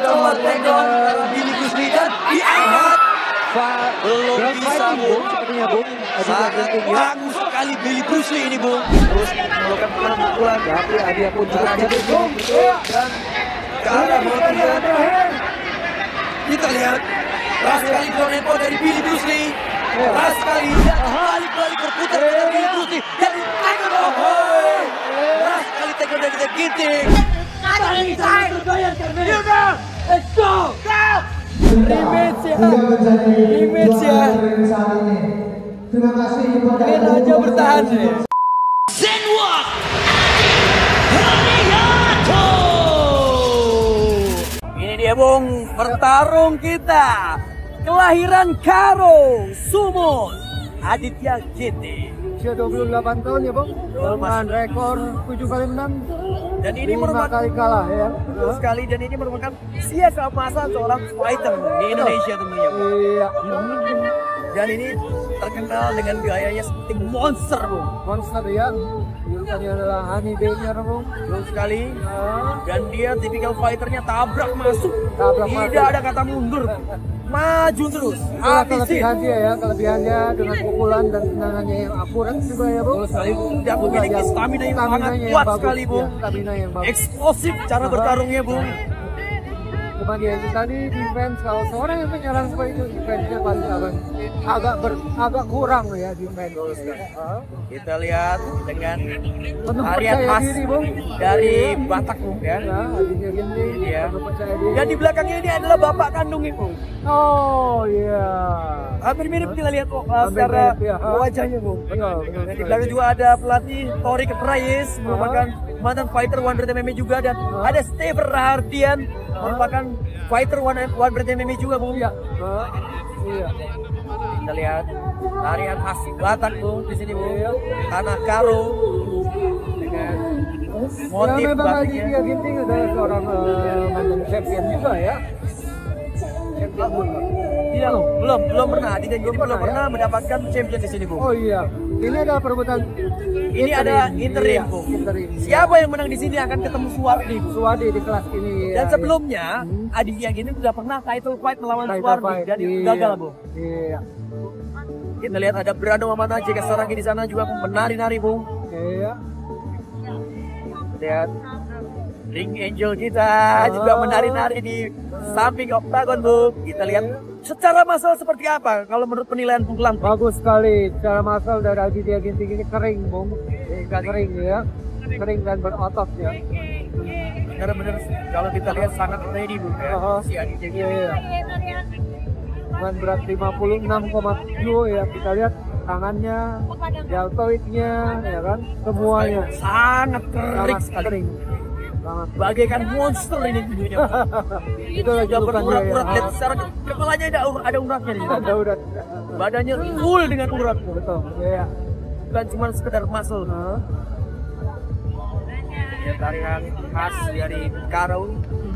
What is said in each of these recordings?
mencoba takedown Billy Bruce Lee dan diangkat. Belum bisa, Bung. Sepertinya, Bung. Sangat bagus sekali Billy Bruce Lee ini, Bung. Terus melakukan pukulan. Tapi Adia pun juga jadi Bung. Dan ke arah Motian. Kita lihat keras sekali ground and pound dari Billy Bruce Lee. Keras sekali dan balik berputar dari Billy Bruce Lee. Dan takedown. Keras sekali takedown dari The Ginting. Let's go! rematch ya. Terima kasih kepada Ini Raja bertahan nih. Zenwalk Haryanto. Ini dia, Bung, bertarung kita. Kelahiran Karo Sumo Aditya Ginting. Usia 28 tahun ya, Bung. Dengan rekor 7 kali menang. Dan ini 5 merupakan kali kalah ya. betul sekali, dan ini merupakan sia keemasan seorang fighter di Indonesia tentunya. Iya. Dan ini terkenal dengan gayanya seperti monster, Bung. Monster ya. Julukannya adalah Honey Bear, Bung. Betul sekali. Dan dia tipikal fighternya tabrak masuk. Tabrak Tidak masuk. ada kata mundur. Maju terus. Itulah Habisin. kelebihan dia ya, kelebihannya dengan pukulan dan tendangannya yang akurat juga ya, Bung. Betul sekali, Bung. Dan memiliki stamina yang sangat kuat sekali, Bung. Stamina yang bagus. Eksplosif cara bertarungnya, Bung. Cuma dia itu tadi defense, kalau seorang yang menyerang seperti itu defense-nya pasti akan agak kurang ya defense. Kita lihat dengan Penuh Aryan percaya khas diri, Bung. dari Batak, Bung, ya. Ya, Aditya Ginting, Iya. penuh percaya diri. Dan di belakangnya ini adalah bapak kandungnya, Bung. Oh iya. Hampir mirip kita lihat kok Hampir secara mirip, ya. wajahnya, Bung. Betul. Dan di belakang juga ada pelatih Torik Reyes, merupakan mantan fighter One Breath MMA juga, dan ada Steve Rahardian, merupakan fighter One Breath MMA juga, Bung. Iya. Iya. Kita lihat tarian khas Batak, Bung, di sini, Bung. Iya. Tanah Karo dengan motif Ya, memang batiknya. Aditya Ginting adalah seorang mantan champion juga ya. Champion juga. Iya, belum pernah. Aditya Ginting belum pernah, pernah mendapatkan champion di sini, Bung. Oh iya. Ini adalah perebutan. Ini ada interim, Iya, Bung. interim. Siapa yang menang di sini akan ketemu Suwardi, Bung. Suwadi di kelas ini. Dan ya, sebelumnya Aditya Ginting sudah pernah title fight melawan Title Suwardi fight. dan itu Iya. gagal, Bung. Iya. Kita lihat ada Brando Mamana Jika Sarangi di sana juga menari-nari, Bung. Iya. Lihat Ring Angel kita juga menari-nari di samping oktagon, Bung. Kita lihat secara masalah seperti apa kalau menurut penilaian Bung Lam. Bagus sekali. Cara masal dari Aditya Ginting ini kering, Bung. Kering ya. Kering dan berotot ya. Benar-benar kalau kita lihat sangat ready, Bung, ya. Si Aditya Ginting. Iya. Dengan berat 56,7 ya, kita lihat tangannya, deltoidnya, ya kan, semuanya Sangat kering sangat sekali. kering. Sangat. Bagaikan monster ini tubuhnya. Itu lagi Sudah bukan dia berurat-urat, ya. lihat secara kepalanya ada uratnya di sana. Ada udah. Badannya full dengan urat, Betul. Iya. bukan cuma sekedar muscle. Ya, tarian khas dari Karo.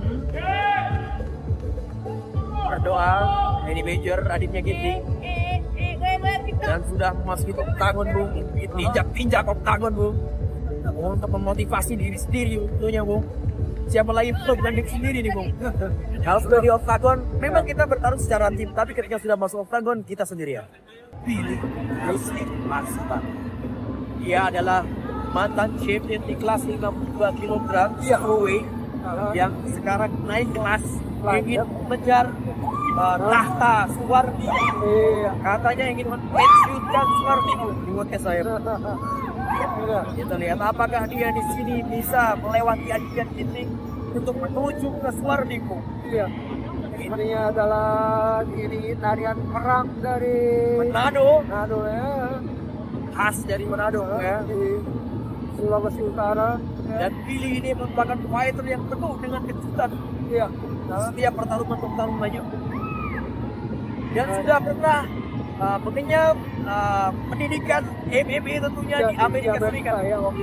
Berdoa ini Major Aditya Ginting dan sudah memasuki oktagon, Bung. Tinjak oktagon, Bung, untuk memotivasi diri sendiri tentunya, Bung. Siapa lagi untuk branding sendiri nih, Bung. Kalau sudah di oktagon, memang kita bertarung secara tim, tapi ketika sudah masuk oktagon, kita sendirian. Billy Bruce Lee Marsman. Dia adalah mantan champion di kelas 52 kg strawweight yang sekarang naik kelas ingin mengejar tahta Suwardi. Katanya ingin mempensiunkan Suwardi di podcast saya. Kita lihat apakah dia di sini bisa melewati Aditya Ginting untuk menuju ke Suwardi. Iya. Ini adalah tarian perang dari Manado ya. khas dari Manado, ya. Di Sulawesi Utara. Dan Billy ini merupakan fighter yang penuh dengan kejutan. Iya. Setiap pertarungan banyak. Dan sudah pernah mengenyam pendidikan MMA tentunya di Amerika Serikat. Ya, waktu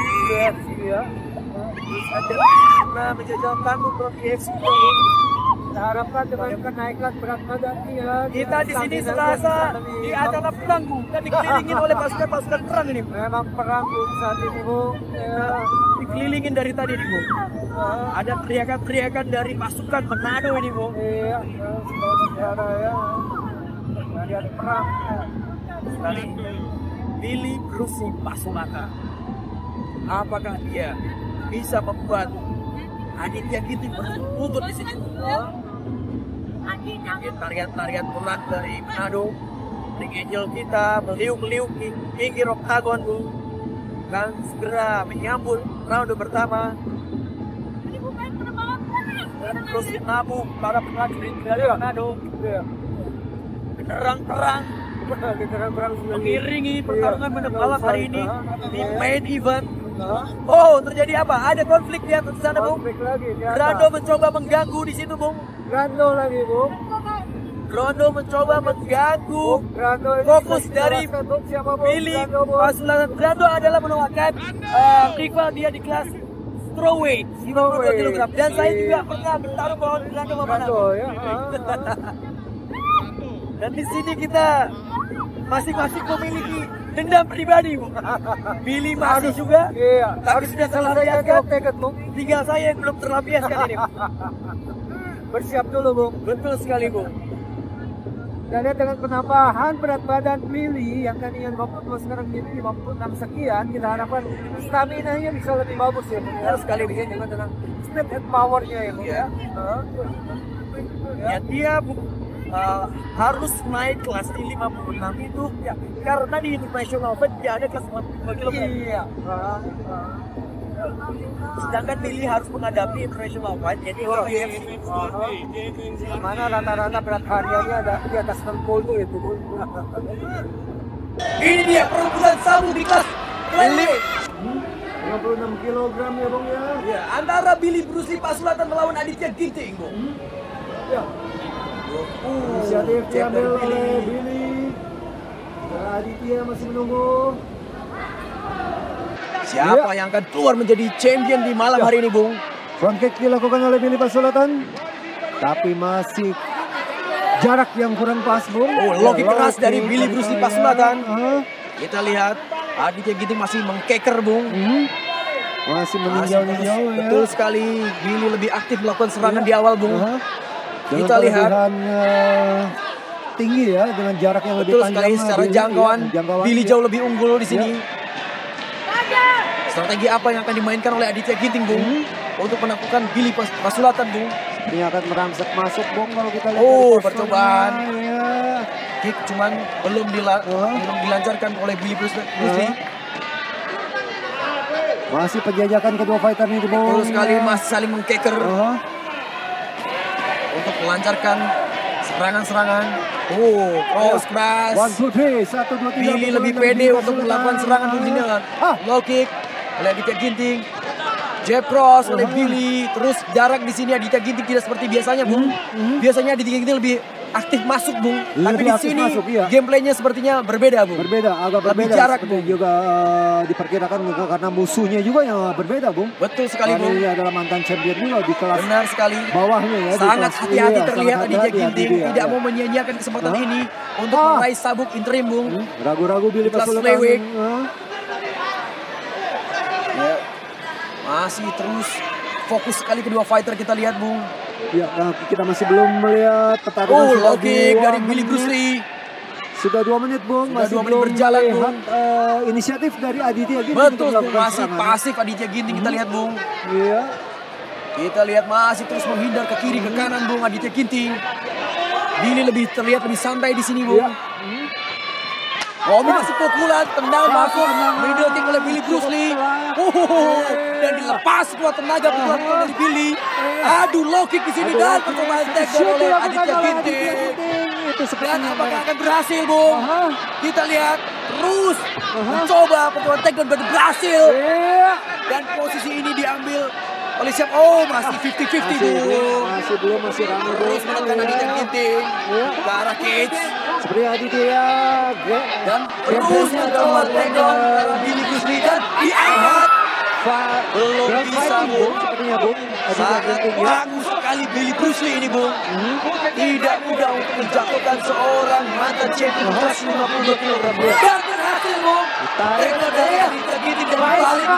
UFC ya. Nah, menjajal tanggung pro UFC kita harapkan dengan kenaikan berat badan dia. Kita di sini serasa di acara perang, Bung. Kita dikelilingin oleh pasukan perang ini. Memang perang Bung saat ini Bung. Ya. Dikelilingin dari tadi nih, Bung. Ada teriakan-teriakan dari pasukan Manado ini, Bung. Iya, semua negara ya. Dari ada perang. Sekali Billy Bruce Pasulatan. Apakah dia bisa membuat Aditya Ginting berlutut di sini? Tarian-tarian perang dari Manado. Ring Angel kita meliuk-liuk di pinggir oktagon, Bung. Dan segera menyambut round pertama. Dan terus menabuh para prajurit dari Manado. Perang-perang mengiringi pertarungan pada malam hari ini di main event. Oh, terjadi apa? Ada konflik di atas sana, Bung. Grando mencoba mengganggu di situ, Bung. Grando lagi, Bung. Grando mencoba mengganggu fokus dari Billy Pasulatan. Grando adalah menawarkan rival dia di kelas strawweight 52 kg. Dan saya juga pernah bertarung melawan Grando Mamanado. Ya. Dan di sini kita masing-masing memiliki dendam pribadi, Bung. Billy masih juga, Iya. tapi sudah terlampiaskan. Bung. Tinggal saya yang belum terlampiaskan ini, Bung. Bersiap dulu, Bung. Betul sekali, Bung. Dan dengan penambahan berat badan Billy yang tadinya 52 sekarang jadi 56 sekian, kita harapkan stamina-nya bisa lebih bagus ya, Bung. Betul sekali, Bung. Dengan speed and power-nya ya, Bung. Iya. Ya, dia harus naik kelas di 56 itu ya, karena di international fight dia ada kelas 55 kg. Iya. Sedangkan Billy harus menghadapi international fight, jadi Mana rata-rata berat hariannya ada di atas 60 itu, Bung. ini dia perebutan sabu di kelas flyweight. 56 kg ya, Bung ya. Ya, antara Billy Bruce Pasulatan melawan Aditya Ginting, Bung. Ya. Inisiatif diambil oleh Billy. Aditya masih menunggu. Siapa yang akan keluar menjadi champion di malam hari ini, Bung? Front kick dilakukan oleh Billy Pasulatan. Tapi masih jarak yang kurang pas, Bung. Oh, low kick keras dari Billy Bruce Pasulatan. Ya. Kita lihat Aditya Ginting masih mengkeker, Bung. Masih meninjau-ninjau ya. Betul sekali. Billy lebih aktif melakukan serangan di awal, Bung. Kita lihat tinggi ya dengan jarak yang lebih betul panjang. sekali secara jangkauan. Billy jauh lebih unggul di sini. Strategi apa yang akan dimainkan oleh Aditya Ginting, Bung? Untuk menaklukkan Billy Pasulatan, Bung? Ini akan merangsek masuk, Bung, kalau kita lihat. Oh, percobaan. Ya. Kick cuman belum dilancarkan oleh Billy Bruce Lee. Masih penjajakan kedua fighter ini, Bung. Betul sekali, masih saling mengkeker untuk melancarkan serangan-serangan. Oh, cross keras. 1, 2, 3, 1, 2, 3. Billy lebih pede untuk melakukan serangan di sini. Low kick oleh Aditya Ginting. Jab cross oleh Billy. Terus jarak di sini Aditya Ginting tidak seperti biasanya, Bung. Biasanya Aditya Ginting lebih aktif masuk, Bung. Tapi di sini gameplaynya sepertinya berbeda, Bung. Agak lebih berbeda. jarak, Bung. Juga diperkirakan karena musuhnya juga yang berbeda, Bung. Betul sekali, Bung. Ini adalah mantan champion juga di kelas benar sekali. Bawahnya ya. Sangat hati-hati terlihat Aditya Ginting tidak mau mau menyia-nyiakan kesempatan ini untuk meraih sabuk interim, Bung. Ragu-ragu Billy Kelas Pasulatan. flyweight. Ya. Masih terus fokus sekali kedua fighter kita lihat, Bung. Ya, kita masih belum melihat pertarungan. Low kick dari Billy Bruce Lee. Sudah 2 menit, Bung. Sudah masih 2 menit belum berjalan, melihat, Bung. Inisiatif dari Aditya Ginting. Betul, untuk Bung. melakukan Masih serangan. pasif Aditya Ginting kita lihat, Bung. Iya. Kita lihat masih terus menghindar ke kiri ke kanan, Bung. Aditya Ginting. Billy terlihat lebih santai di sini, Bung. Kombinasi pukulan, tendang masuk, middle kick oleh Billy Bruce Lee. Dan dilepas kuat tenaga pukulan dari Billy. Aduh, low kick di sini dan percobaan takedown oleh Aditya Ginting. Dan apakah akan berhasil, Bung? Kita lihat terus mencoba percobaan takedown dan berhasil. Dan posisi ini diambil oleh siapa? Oh, masih 50-50, Bung. Masih ramai. Terus menekan Aditya Ginting ke arah cage. Seperti Aditya Dan terus mencoba takedown dari Billy Bruce Lee dan diangkat. Belum bisa, Bung. Sepertinya, Bung. Sangat bagus sekali Billy Bruce Lee ini, Bung. Tidak mudah untuk menjatuhkan seorang mantan champion 152 kg. Dan berhasil, Bung. Takedown dari Aditya Ginting dan balik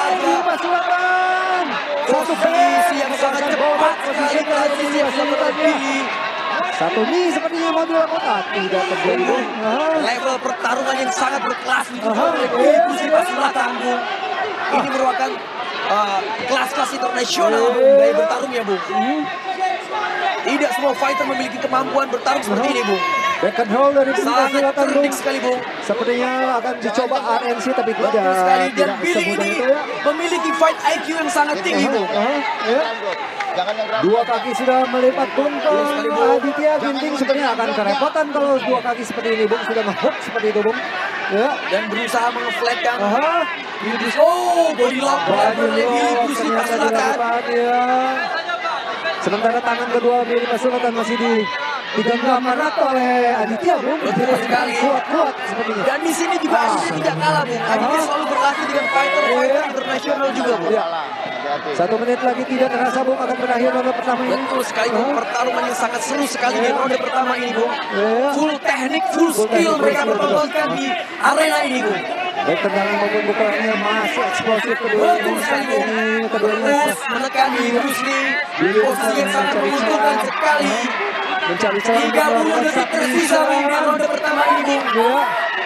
posisi yang sangat cepat sekali transisi yang dilakukan Billy. Satu nih sepertinya mau dilakukan, tidak terjadi. Level pertarungan yang sangat berkelas ditunjukkan oleh Billy Bruce Lee Pasulatan, Bung. Ini merupakan kelas-kelas internasional gaya bertarungnya, Bung. Tidak semua fighter memiliki kemampuan bertarung seperti ini, Bung. Backhand hold dari Billy Sangat Pasulatan, Bung. cerdik sekali, Bung. Sepertinya akan dicoba RNC tapi Betul tidak. sekali. Dan Tidak Billy semudah ini itu ya. memiliki fight IQ yang sangat tinggi, Bung. Ya. Dua kaki sudah melipat Bung ke sekali, Bung. Aditya Ginting, sepertinya akan kerepotan kalau dua kaki seperti ini, Bung. Sudah nge-hook seperti itu, Bung. Ya. Dan berusaha mengeflatkan Billy Bruce. Oh, body lock oleh Billy Bruce Lee Pasulatan. Ya. Sementara tangan kedua Billy Pasulatan masih digenggam erat oleh Aditya, Bung. Betul sekali. Kuat sepertinya. Dan di sini juga Aditya tidak kalah, Bung. Aditya selalu berlatih dengan fighter internasional juga, Bung. Ya. 1 menit lagi tidak terasa, Bung, akan berakhir ronde pertama ini. Betul sekali, Bung. Pertarungan yang sangat seru sekali di ronde pertama ini, Bung. Ya. Full teknik, full skill mereka pertontonkan di arena ini, Bung. Baik tendangan maupun pukulannya masih eksplosif kedua. Betul sekali, Bung. Keduanya Terus menekan Billy Bruce Lee. Posisi yang sangat menguntungkan sekali. mencari celah 30 detik tersisa, Bung, di ronde pertama ini, Bung. Ya.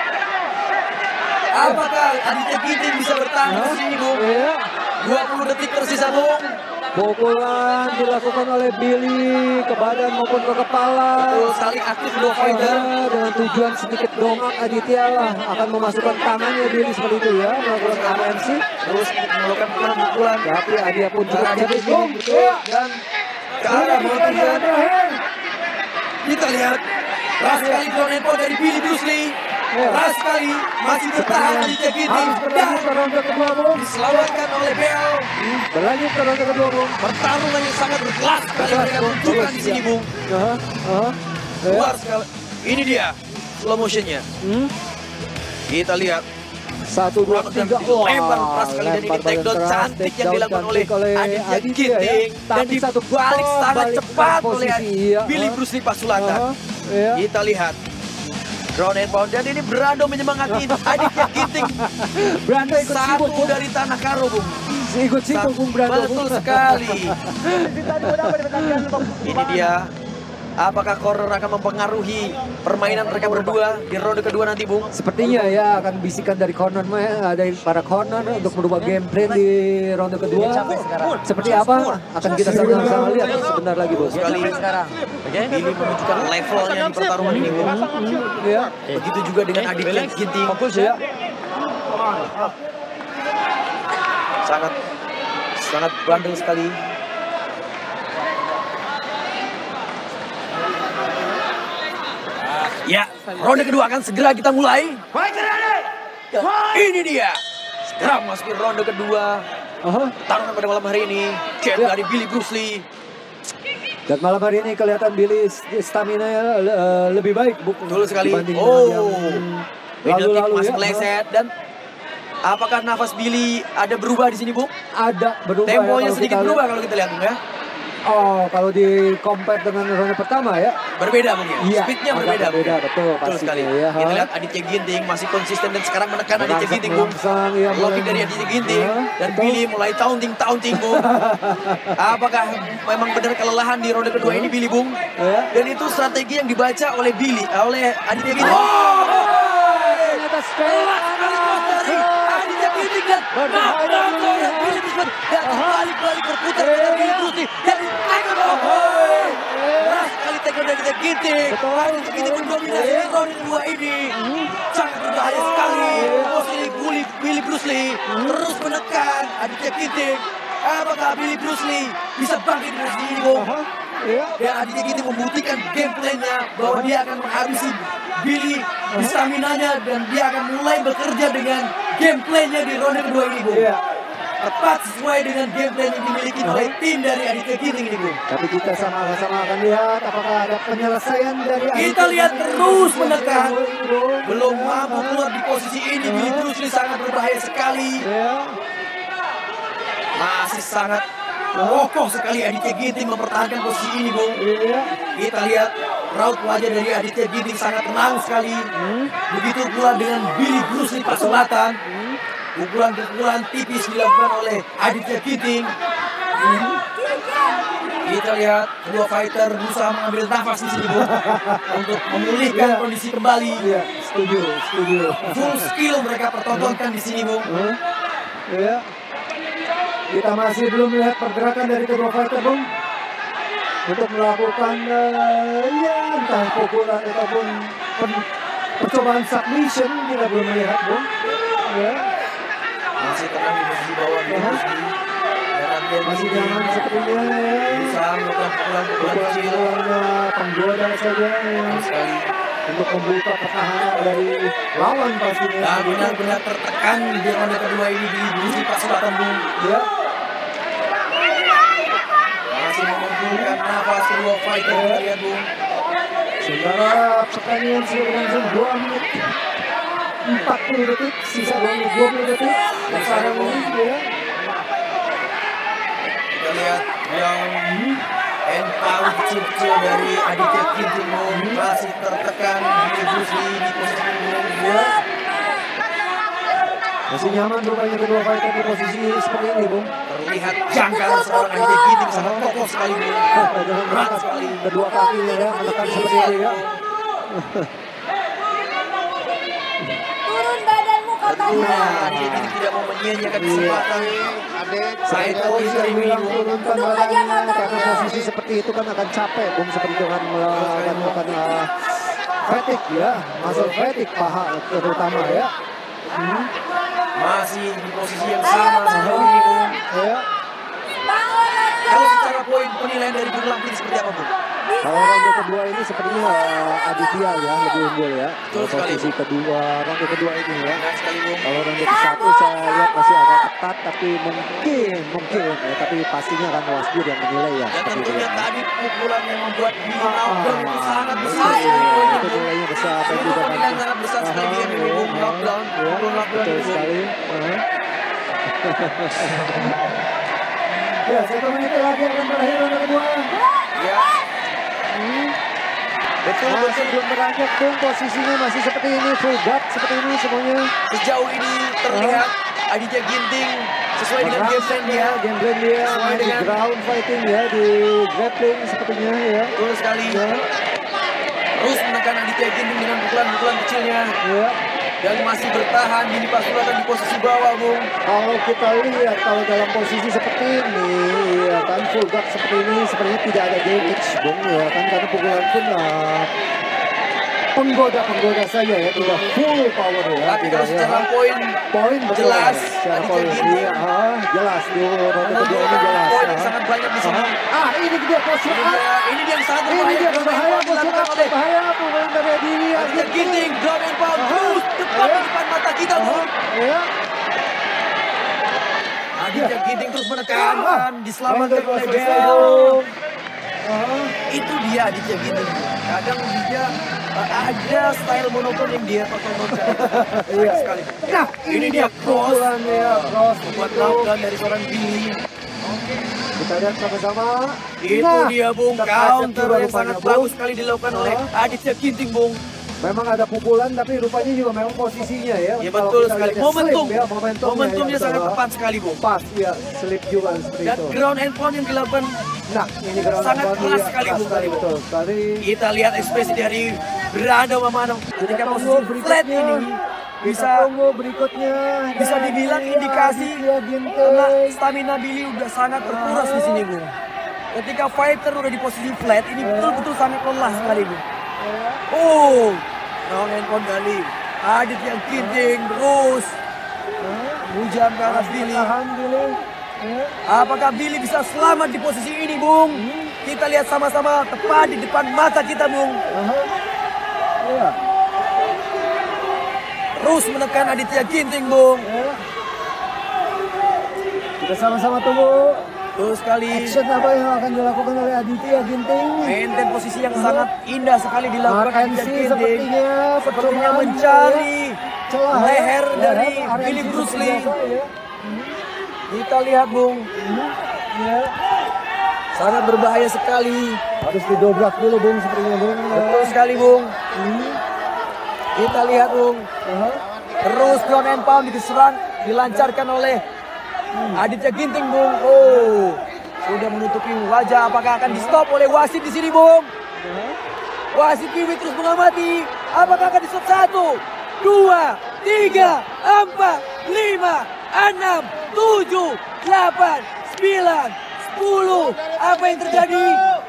Apakah Aditya Ginting bisa bertahan di sini, Bung? Ya. 20 detik tersisa, Bung. Pukulan dilakukan oleh Billy ke badan maupun ke kepala. Betul sekali, aktif dua fighter. Dengan tujuan sedikit dongak Aditya lah akan memasukkan tangannya Billy seperti itu ya, melakukan RNC. Terus melakukan pukulan. Tapi Aditya pun cukup Aditya cerdik, Ginting, Bung. dan ke arah Bung. Kita lihat keras sekali ground and pound dari Billy Bruce Lee. Keras sekali masih bertahan Aditya Ginting dan ronde kedua, Bung. diselamatkan oleh Bell. Berlanjut ke ronde kedua, Bung. Pertarungan yang sangat berkelas sekali mereka tunjukkan di sini, Bung. Luar sekali. Ini dia slow motionnya. Kita lihat 1, 2, 3. lempar keras sekali dan ini takedown cantik yang dilakukan oleh Aditya Ginting dan dibalik sangat cepat oleh Billy Bruce Lee Pasulatan. Kita lihat ground and pound dan ini Brando menyemangati Aditya Ginting. Brando ikut Satu sibuk, Bung. dari tanah karo, Bung. Ikut sibuk, Bung Brando. Betul sekali. Ini dia. Apakah corner akan mempengaruhi permainan mereka berdua di ronde kedua nanti, Bung? Sepertinya ya akan bisikan dari corner, dari para corner untuk merubah game plan di ronde kedua. Seperti apa akan kita sama-sama lihat sebentar lagi, Bos. Sekali ini menunjukkan levelnya di pertarungan ini, Bung. Ya. Begitu juga dengan Aditya Ginting. Fokus ya. Sangat bandel sekali. Ya, ronde kedua akan segera kita mulai. Ini dia. Segera memasuki ronde kedua. Tarungan pada malam hari ini. Jab dari Billy Bruce Lee. Dan malam hari ini kelihatan Billy stamina lebih baik, Betul sekali. dibanding lalu masih ya. meleset dan apakah nafas Billy ada berubah di sini, Bung? Ada berubah. Temponya ya, sedikit berubah kalau kita lihat, Bung ya. Oh, kalau di compare dengan ronde pertama ya. Berbeda, Bung ya. Iya, Speednya agak berbeda, Bung. berbeda, betul, Betul sekali. pastinya, ya. Kita lihat Aditya Ginting masih konsisten dan sekarang menekan Aditya Ginting, Bung. Ya, Locking dari Aditya Ginting dan Billy mulai taunting, Bung. Apakah memang benar kelelahan di ronde kedua ini Billy, Bung? Dan itu strategi yang dibaca oleh Aditya Ginting. Ternyata Kelas sekali dari Aditya Ginting dan oleh Billy Bruce Lee dan balik berputar pada Billy Bruce Lee dan keras sekali takedown dari Aditya Ginting. Aditya Ginting mendominasi di ronde kedua ini. Sangat berbahaya sekali. Posisi Billy Bruce Lee terus menekan Aditya Ginting. Apakah Billy Bruce Lee bisa bangkit dari sini, Bung? Dan Aditya Ginting membuktikan game plan-nya bahwa dia akan menghabisi Billy di stamina-nya dan dia akan mulai bekerja dengan game plan-nya di ronde kedua ini, Bung. Tepat sesuai dengan game plan yang dimiliki oleh tim dari Aditya Ginting ini, Bung. Tapi kita sama-sama akan lihat apakah ada penyelesaian dari Kita lihat terus menekan. Belum mampu keluar di posisi ini. Billy Bruce Lee sangat berbahaya sekali. Masih sangat Kokoh sekali Aditya Ginting mempertahankan posisi ini, Bung. Iya. Kita lihat raut wajah dari Aditya Ginting sangat tenang sekali. Begitu pula dengan Billy Bruce Lee Pak Selatan. Pukulan-pukulan tipis dilakukan oleh Aditya Ginting. Kita lihat kedua fighter berusaha mengambil nafas di sini, Bung, untuk memulihkan kondisi kembali. Iya, setuju. Full skill mereka pertontonkan di sini, Bung. Iya. Kita masih belum melihat pergerakan dari kedua fighter, Bung, untuk melakukan ya entah pukulan ataupun percobaan submission. Kita belum melihat, Bung. Ya. Masih tenang di posisi bawah di Masih nyaman sepertinya, ya. berusaha melakukan pukulan-pukulan kecil Penggoda saja, ya. sekali. Untuk membuka pertahanan dari lawan pastinya. Dan benar-benar tertekan di ronde kedua ini di Bruce Lee Pak Selatan, Bung. Ya. Masih mengumpulkan nafas kedua fighter, kita lihat, Bung. Sementara pertandingan sudah berlangsung 2 menit 40 detik, sisa 2 menit 20 detik. Sekarang ini, ya. Kita lihat yang empau kecil-kecil dari Aditya Ginting, Bung, masih tertekan di Bruce Lee di posisi kedua. Masih nyaman rupanya kedua fighter di posisi seperti ini, Bung. Terlihat jangkar seorang Aditya Ginting sangat kokoh sekali, Bung. Dengan Berat mengangkat sekali. kedua kakinya, ya, menekan seperti ini, ya. Turun badanmu Tentunya katanya. Aditya Ginting tidak mau menyia-nyiakan kesempatan. Saya tahu Bisa ini, dibilang Bung. turunkan badannya karena posisi seperti itu kan akan capek, Bung, seperti itu kan melakukan fatigue, ya, muscle fatigue paha terutama, ya. Masih di posisi yang sama sejauh ini, Bung. Ya. Bangun, Kalau secara poin penilaian dari Bung Lampin seperti apa, Bung? Kalau ronde kedua ini sepertinya Aditya, ya, lebih unggul, ya. Betul sekali. Posisi kedua, ronde kedua ini, ya. Benar sekali, Bung. Kalau ronde ke-1 saya lihat masih agak ketat, tapi mungkin, ya, tapi pastinya akan wasbir yang menilai, ya. Dan seperti itu, tentunya ya. tadi pukulan yang membuat Billy knockdown itu sangat besar Itu sekali poinnya, itu Bung. nilainya besar dan Itu juga penilaian sangat besar sekali di MMA, Bung. Knockdown, ya, pukul knockdown betul itu, Bung. sekali. Ya, 1 menit lagi akan berakhir ronde kedua. Ya. Betul, Masih belum beranjak, Bung, posisinya masih seperti ini, full guard seperti ini semuanya. Sejauh ini terlihat Aditya Ginting sesuai dengan game plan dia. Game plan dia, Sesuai di dengan- ground fighting, ya, di grappling sepertinya, ya. Betul sekali. Ya, Terus menekan Aditya Ginting dengan pukulan-pukulan kecilnya. ya. Dan masih bertahan Billy Pak Selatan di posisi bawah, Bung. Kalau kita lihat, kalau dalam posisi seperti ini, ya kan, full guard seperti ini, sepertinya tidak ada damage, Bung, ya kan, karena pukulan pun penggoda saja, ya, tidak full power, ya. Tapi tidak, kalau secara ya. poin Poin betul, jelas, ya. Secara Aditya poin, Ginting iya, jelas di ronde kedua ini jelas. poin yang ya. sangat banyak di sini. Ini dia posisi. Ini dia yang sangat Ini berbahaya. dia berbahaya, Dilakukan oleh berbahaya pukulan dari diri Aditya Ginting, ground and pound, terus depan di depan mata kita, Bung. Ya. Aditya Ginting terus menekan dan diselamatkan oleh Selesai, Bell. Bung. Itu dia Aditya Ginting. Kadang dia ada style monoton yang dia pertontonkan. Iya. Sekali. Nah, Ini dia cross. pukulannya, cross Membuat itu. knockdown dari seorang Billy. Kita lihat sama-sama. Itu Nah, dia, Bung. terkaset Counter juga yang rupanya, sangat Bung. bagus sekali dilakukan oleh Aditya Ginting, Bung. Memang ada pukulan, tapi rupanya juga memang posisinya, ya. Ya Kalau betul kita sekali. lihat Momentum. slip, ya, Momentumnya ya, sangat betul. tepat sekali, Bung. Pas, ya, slip juga seperti Dan itu. ground and pound yang dilakukan, Nah, ini ground sangat and pound, keras ya, sekali, keras Bung. sekali, betul sekali. kita lihat ekspresi dari Brando Mamano ketika posisi flat ini bisa tunggu berikutnya. bisa Dan dibilang ini indikasi Aditya Ginting. karena stamina Billy udah sangat terkuras di sini, Bung. Ketika fighter udah di posisi flat, ini betul-betul sangat lelah sekali, Bung. Oh, ground and pound kali. Aditya Ginting terus hujam ke arah Billy. Tahan Billy. Ya. Apakah Billy bisa selamat di posisi ini, Bung? Kita lihat sama-sama tepat di depan mata kita, Bung. Ya. Terus menekan Aditya Ginting, Bung. Ya. Kita sama-sama tunggu Terus sekali action apa yang akan dilakukan oleh Aditya Ginting. maintain posisi yang sangat indah sekali dilakukan RNC Aditya Ginting. sepertinya Sepertinya percobaan mencari celah, ya. leher dari RNC Billy Bruce seperti Lee. biasa, ya. Kita lihat, Bung. Ya. Sangat berbahaya sekali. Harus didobrak dulu Bung sepertinya Bung. Betul sekali Bung. Kita lihat Bung. Terus ground and pound diserang, dilancarkan oleh Aditya Ginting Bung. Oh, sudah menutupi wajah. Apakah akan di stop oleh wasit di sini Bung? Wasit Kiwi terus mengamati. Apakah akan di stop 1, 2, 3, 4, 5, 6, 7, 8, 9, 10. Apa yang terjadi?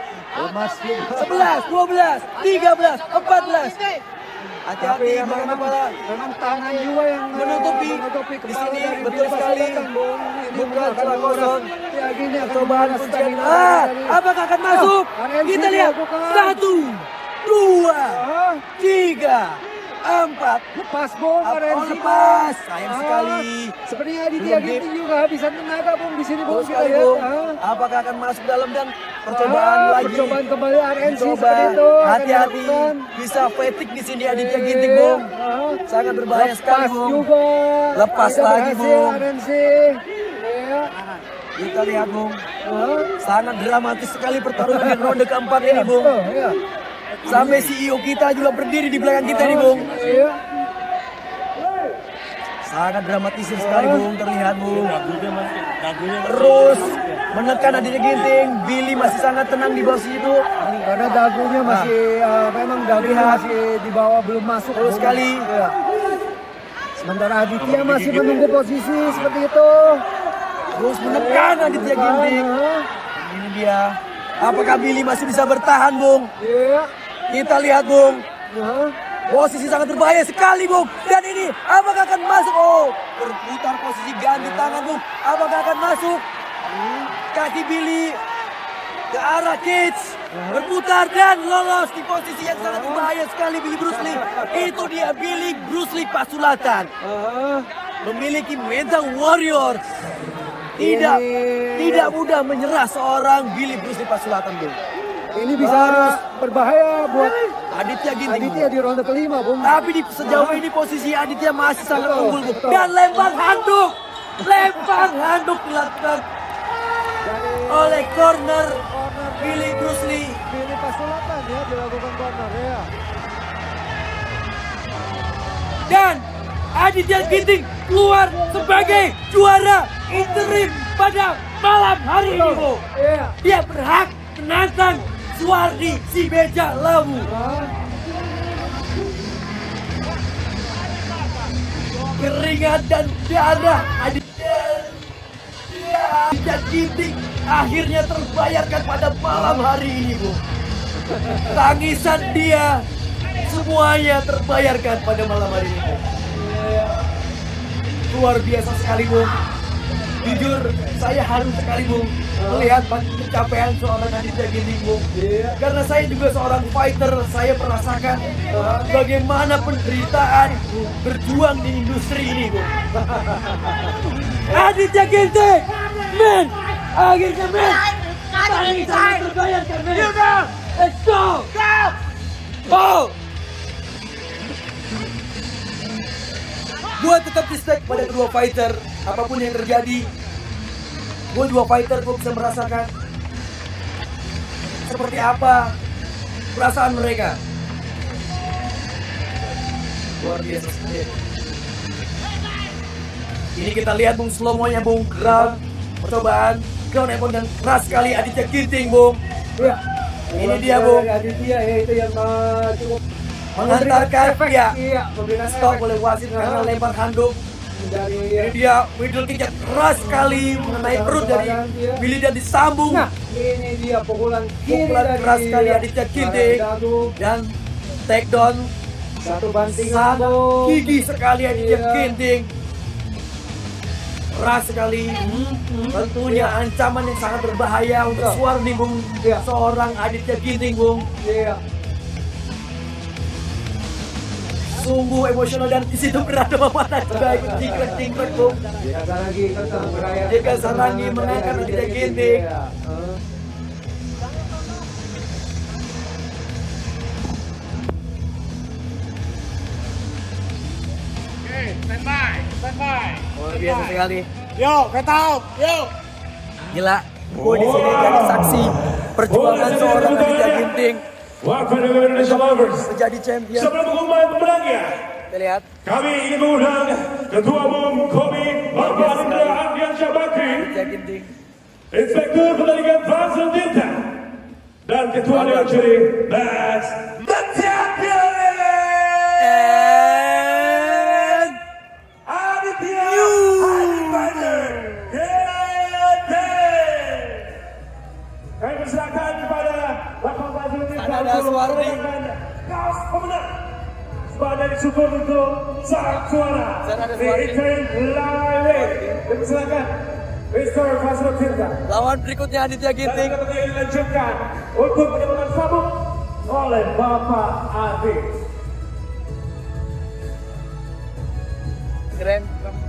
11, 12, 13, 14. Hati-hati, memang tangan juga yang menutupi di sini betul sekali. Bukan celah kosong. Percobaan kuncian. Apakah akan masuk? Kita lihat 1, 2, 3, 4. Lepas Bung, Lepas. Sayang sekali. Sepertinya Aditya Ginting juga habisan tenaga Bung di sini Bung. Sekali Bung. Apakah akan masuk dalam dan percobaan lagi? Percobaan kembali RNC seperti itu. Hati-hati, bisa fatigue di sini Aditya Ginting Bung. Sangat berbahaya sekali Bung. Juga. Lepas lagi Bung. RNC. Kita lihat Bung. Sangat dramatis sekali pertarungan di ronde keempat ini Bung. Sampai CEO kita juga berdiri di belakang kita nih Bung. Sangat dramatis sekali Bung, terlihat Bung. Terus menekan Aditya Ginting. Billy masih sangat tenang di bawah situ. Karena dagunya masih memang dagunya masih di bawah, belum masuk. Terus sekali. Sementara Aditya masih menunggu posisi seperti itu. Terus menekan Aditya Ginting. Ini dia. Apakah Billy masih bisa bertahan Bung? Kita lihat Bung. Posisi sangat berbahaya sekali Bung. Dan ini apakah akan masuk? Oh, berputar posisi ganti tangan Bung. Apakah akan masuk? Kaki Billy ke arah cage. Berputar dan lolos di posisi yang sangat berbahaya sekali Billy Bruce Lee. Itu dia Billy Bruce Lee Pasulatan. Memiliki mental warrior. Tidak mudah menyerah seorang Billy Bruce Lee Pasulatan Bung. Ini bisa berbahaya buat Aditya Ginting. Aditya di ronde kelima Bung. Tapi sejauh ini posisi Aditya masih sangat unggul Bung. Dan lempar handuk. Lempar handuk dilakukan oleh corner Billy Bruce Lee. Billy Pasulatan ya, dilakukan corner ya. Dan Aditya Ginting keluar sebagai juara interim pada malam hari ini Bung. Dia berhak menantang Suwardi Sibeja Lawu. Keringat dan darah Aditya Ginting akhirnya terbayarkan pada malam hari ini Bung. Tangisan dia semuanya terbayarkan pada malam hari ini Bung. Luar biasa sekali Bung. Jujur saya haru sekali Bung melihat pencapaian seorang Aditya Ginting Bung. Karena saya juga seorang fighter, saya merasakan bagaimana penderitaan berjuang di industri ini Bung. Aditya Ginting, men, akhirnya men, tangisan terbayarkan men. Let's go, go. Gue tetap respect pada kedua fighter. Apapun yang terjadi, gue dua fighter, gue bisa merasakan seperti apa perasaan mereka. Luar biasa sekali. Ini kita lihat Bung, slow-mo-nya Bung, ground, percobaan, ground and pound dan keras sekali Aditya Ginting Bung. Ini dia Bung. Aditya ya, itu yang cukup mengantarkan dia memberikan stop oleh wasit karena lempar handuk. Ini dia middle kick yang keras sekali mengenai perut dari Billy dan disambung. Ini dia pukulan keras sekali Aditya Ginting dan takedown satu banting sangat gigih sekali Aditya Ginting. Keras sekali. Tentunya ancaman yang sangat berbahaya untuk Suwardi Bung. Seorang Aditya Ginting Bung. Sungguh emosional dan di situ berada Mama juga ikut cingkrek Bung. Jika Sarangi mengangkat Aditya Ginting. Stand by. Luar biasa sekali. Yo, get out, yo. Gila, Gue di sini jadi saksi perjuangan seorang Aditya Ginting menjadi champion. Sebelum pengumuman pemenangnya, Kita lihat. kami ingin mengundang Ketua Umum KOMI Bapak Indra Ardiansyah Bakri, Aditya Ginting. Inspektur Pertandingan Faisal Tirta, dan Ketua Dewan Juri Mas Aditya Kami persilakan kepada Bapak Faisal Tirta Ada Suwardi. kaos pemenang sebagai syukur untuk sang juara. Ada Suwardi. Persilakan Mr. Faisal Tirta. Lawan berikutnya Aditya Ginting. Dan kemudian dilanjutkan untuk penyemprotan sabuk oleh Bapak Adi. Keren.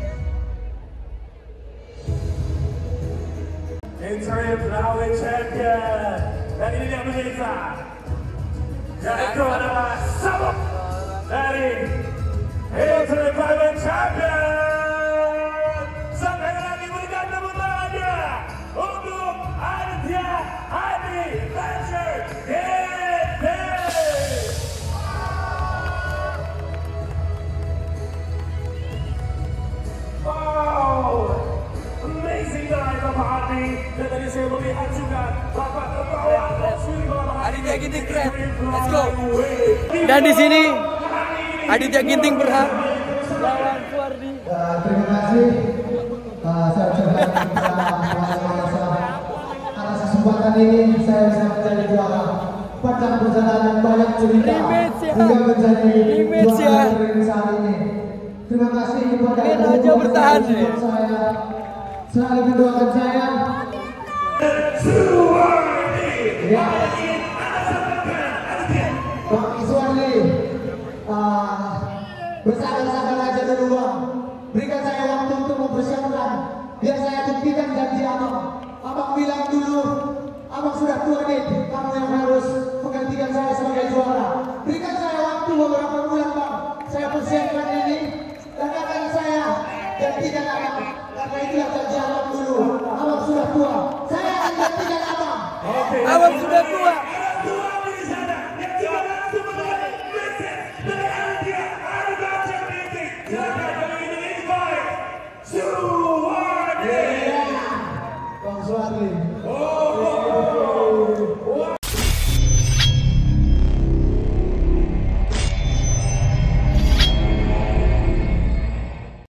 Interim Flyweight Champion. Dan ini dia pemirsa. Yaitu adalah sabuk dari Interim Flyweight Champion. Sampai lagi berikan tepuk tangannya untuk Aditya Adi Ginting. Wow, amazing night Bapak Adi. Dan tadi saya melihat juga Bapak terbawa Aditya Ginting keren. Let's go. Dan di sini Aditya Ginting berhak lawan Suwardi. Terima kasih. Saya ucapkan atas kesempatan ini saya bisa menjadi juara. Panjang perjalanan banyak cerita hingga menjadi juara dari saat ini. Terima kasih kepada Raja bertahan ya. Saya selalu mendoakan saya. Ya. Bang Suwardi, bersabar-sabar aja dulu Bang. Berikan saya waktu untuk mempersiapkan. Biar saya buktikan janji Abang. Abang bilang dulu, Abang sudah tua nih. Kamu yang harus menggantikan saya sebagai juara. Berikan saya waktu beberapa bulan Bang. Saya persiapkan ini. Dan akan saya gantikan Abang. Karena itulah janji Abang dulu. Abang sudah tua. Saya akan gantikan Abang. Abang sudah tua. Bang Suwardi.